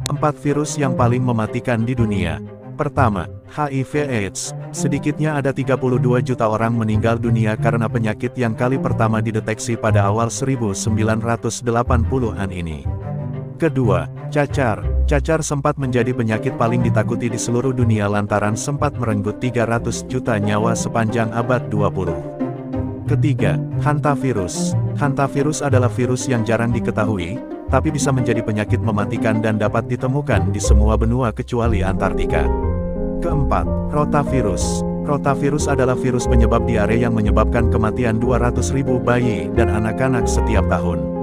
4 virus yang paling mematikan di dunia. Pertama, HIV/AIDS. Sedikitnya ada 32 juta orang meninggal dunia karena penyakit yang kali pertama dideteksi pada awal 1980-an ini. Kedua, cacar. Cacar sempat menjadi penyakit paling ditakuti di seluruh dunia lantaran sempat merenggut 300 juta nyawa sepanjang abad 20. Ketiga, hantavirus. Hantavirus adalah virus yang jarang diketahui, tapi bisa menjadi penyakit mematikan dan dapat ditemukan di semua benua kecuali Antartika. Keempat, rotavirus. Rotavirus adalah virus penyebab diare yang menyebabkan kematian 200.000 bayi dan anak-anak setiap tahun.